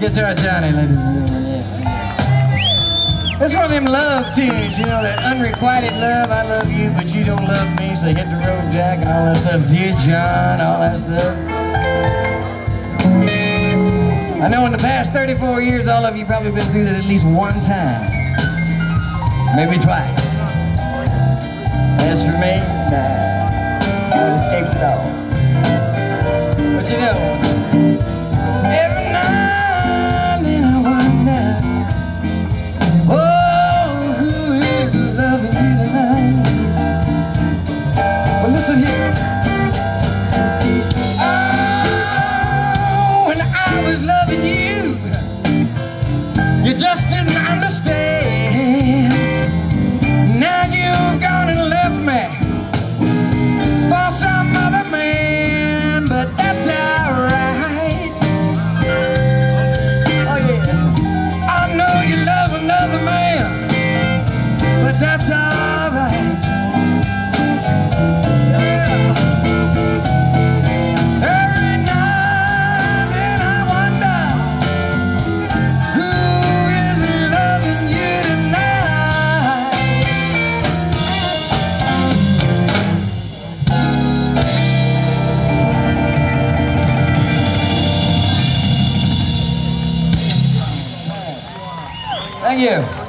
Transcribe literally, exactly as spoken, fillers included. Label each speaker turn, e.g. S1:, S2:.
S1: Guitar Johnny, ladies and gentlemen, yeah. It's one of them love tunes, you know, that unrequited love. I love you, but you don't love me, so hit the road, Jack, and all that stuff. Dear John, all that stuff. I know in the past thirty-four years, all of you probably been through that at least one time. Maybe twice. As for me, nah, I escaped it all. But you know, every night then I wonder, oh, who is loving you tonight? Well, listen here. Oh, when I was loving you, you just didn't understand. Now you've gone and left me for some other man, but that's alright. Oh yes, I know you love another man, but that's alright. Yeah. Every night then I wonder, who is loving you tonight? Thank you.